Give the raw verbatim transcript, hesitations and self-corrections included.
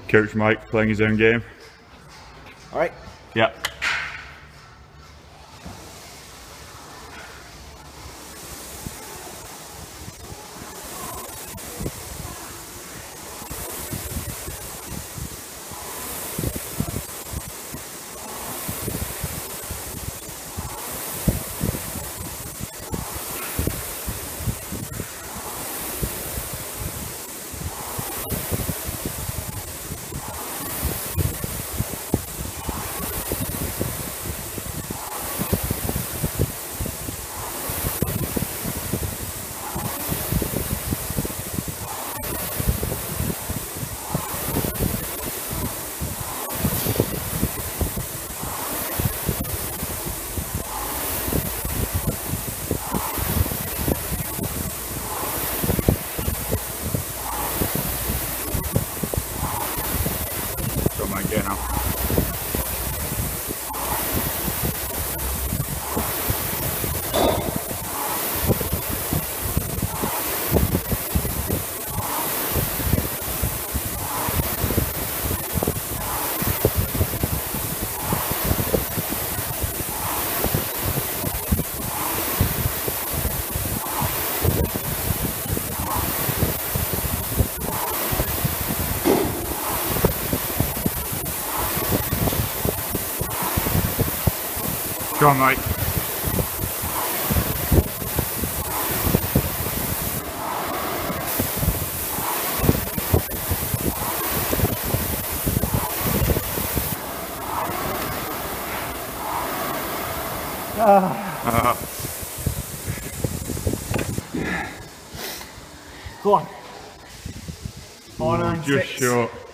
Coach Mike playing his own game. All right. Yeah. Get now. Go on, Mike. Ah. Uh, Go on. Four, nine, just six. short.